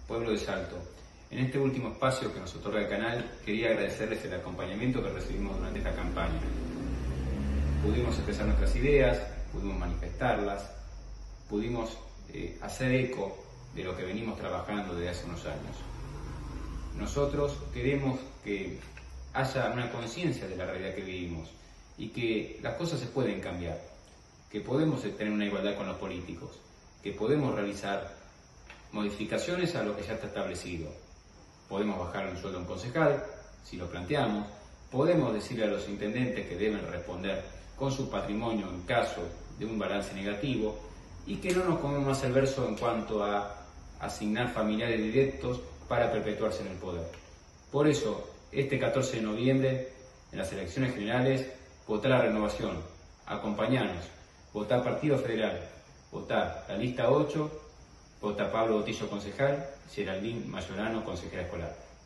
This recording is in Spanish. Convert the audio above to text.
pueblo de Salto. En este último espacio que nos otorga el canal, quería agradecerles el acompañamiento que recibimos durante esta campaña. Pudimos expresar nuestras ideas, pudimos manifestarlas, pudimos hacer eco de lo que venimos trabajando desde hace unos años. Nosotros queremos que haya una conciencia de la realidad que vivimos y que las cosas se pueden cambiar, que podemos tener una igualdad con los políticos, que podemos realizar modificaciones a lo que ya está establecido. Podemos bajar un sueldo a un concejal, si lo planteamos, podemos decirle a los intendentes que deben responder con su patrimonio en caso de un balance negativo y que no nos comemos más el verso en cuanto a asignar familiares directos para perpetuarse en el poder. Por eso, este 14 de noviembre, en las elecciones generales, votá la renovación, acompañanos, votá Partido Federal, votá la lista 8, votá Pablo Botillo concejal, Geraldine Mayorano consejera escolar.